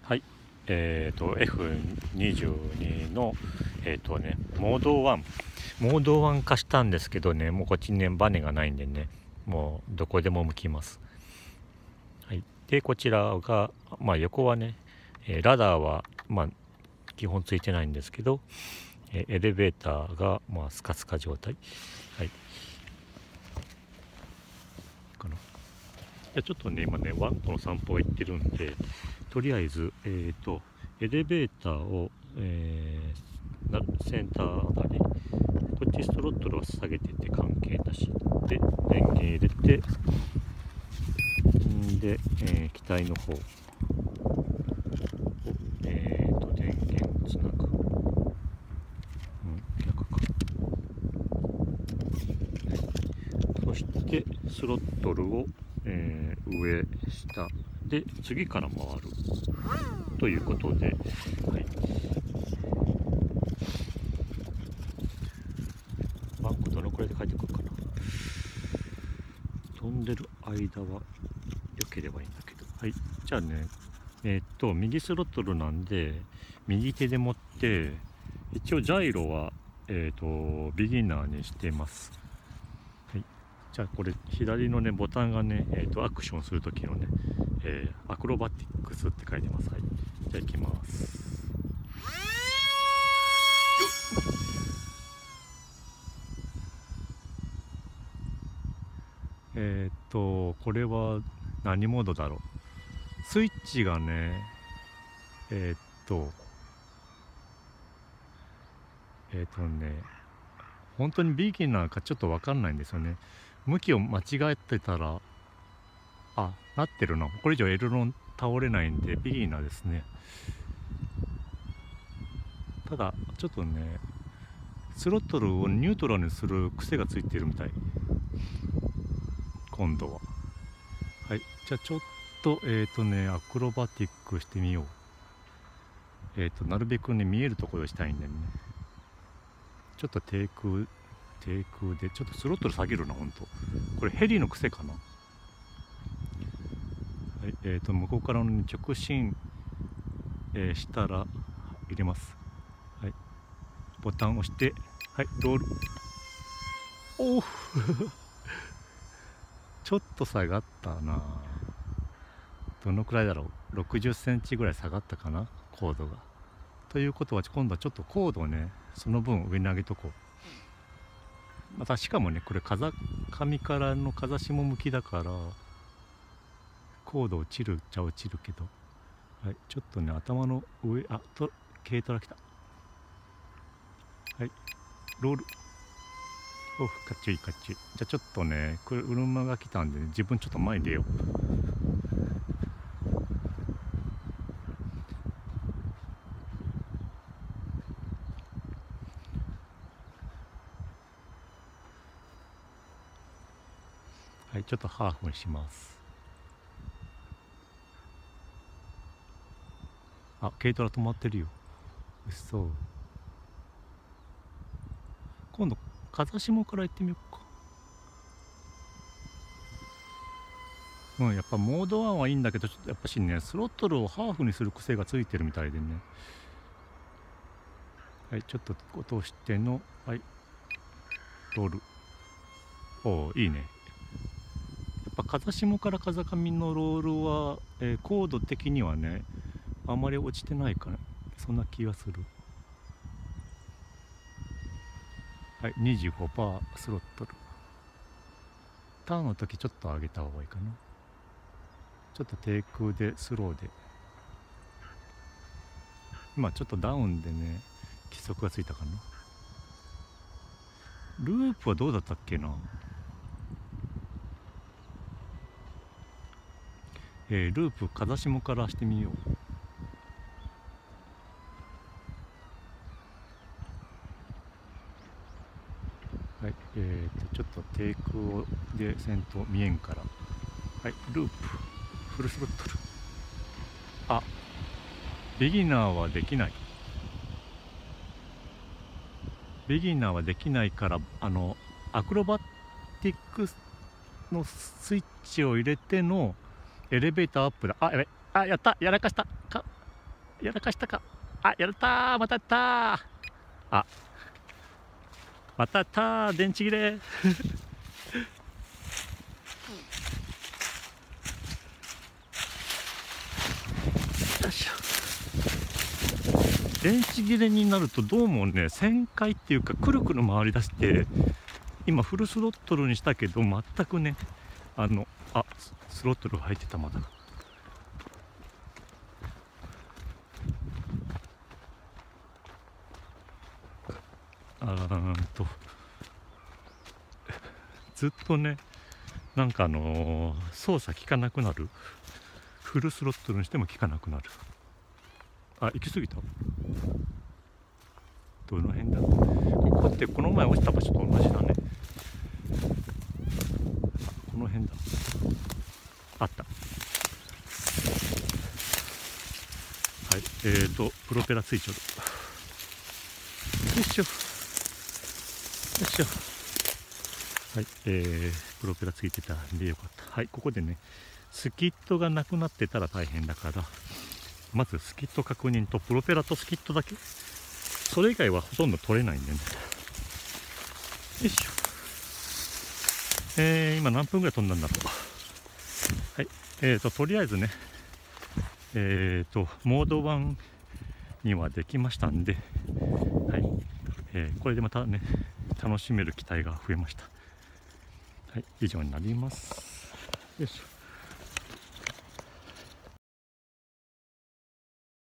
はい、F22 のモード1化したんですけどね、もうこっちにねバネがないんでね、もうどこでも向きます。はい、でこちらが横はね、ラダーは基本ついてないんですけど、エレベーターがスカスカ状態。はい、かな。じゃちょっとね今ねワンコの散歩が行ってるんで、とりあえずエレベーターを、センターあたり、こっちストロットルは下げてて関係なしで、電源入れて、で、機体の方を、電源つなぐ、逆か。そしてスロットルを、上下で次から回るということで、はい、バンクどのくらいで帰ってくるかな。飛んでる間は良ければいいんだけど。はい、じゃあね、右スロットルなんで右手で持って、一応ジャイロはビギナーにしてます。はい、じゃあこれ左のねボタンがね、アクションする時のね、アクロバティックスって書いてます。はい、じゃあ行きます。これは何モードだろう。スイッチがね、本当にビギナーかちょっと分かんないんですよね。向きを間違えてたら、なってるな。これ以上エルロン倒れないんでビギナーですね。ただちょっとね、スロットルをニュートラルにする癖がついてるみたい、今度は。はい、じゃあちょっとアクロバティックしてみよう。なるべくね見えるところをしたいんでね、ちょっと低空でちょっとスロットル下げるな。ほんとこれヘリの癖かな。はい、向こうからの直進、したら入れます。はい、ボタンを押して、はい、ロール。おおちょっと下がったな。どのくらいだろう。60センチぐらい下がったかな、高度が。ということは今度はちょっと高度をねその分上に上げとこう。またしかもねこれ風上からの風下向きだから高度落ちるっちゃ落ちるけど、はい、ちょっとね頭の上、軽トラ来た。はい、ロール。おふ、かっちいかっちい。じゃあちょっとね車が来たんで、ね、自分ちょっと前に出よう。はい、ちょっとハーフにします。軽トラ止まってるよ。うそう。今度風下から行ってみようか。やっぱモード1はいいんだけど、ちょっとやっぱしねスロットルをハーフにする癖がついてるみたいでね。はい、ちょっと落としての、はい、ロール。おー、いいね。やっぱ風下から風上のロールは、高度的にはねあんまり落ちてないから、そんな気がする。はい、25%スロットル。ターンの時ちょっと上げた方がいいかな。ちょっと低空でスローで、今ちょっとダウンでね規則がついたかな。ループはどうだったっけな。ループ風下からしてみよう。はい、ちょっと低空で先頭見えんから、はい、ループフルスロットル。ビギナーはできない。ビギナーはできないから、アクロバティックのスイッチを入れてのエレベーターアップだ。やべ、やった、やらかしたか。 やらかしたか。あ、やったー、またやったー。あ、またやったー、電池切れ。よいしょ。電池切れになるとどうもね、旋回っていうかくるくる回りだして、今フルスロットルにしたけど全くね、あ、スロットルが入ってた。まだずっとね、なんか操作効かなくなる。フルスロットルにしても効かなくなる。あ、行き過ぎた。どの辺だ。ここってこの前落ちた場所と同じだね。この辺だ。あった。はい、プロペラついちゃう。よいしょ。よいしょ。はい、プロペラついてたんでよかった。はい、ここでね、スキットがなくなってたら大変だから、まずスキット確認とプロペラとスキットだけ。それ以外はほとんど取れないんでね。よいしょ。今何分ぐらい飛んだんだろう。はい、とりあえずね、モード1にはできましたんで、はい、これでまたね、楽しめる機体が増えました。はい、以上になります。よいしょ。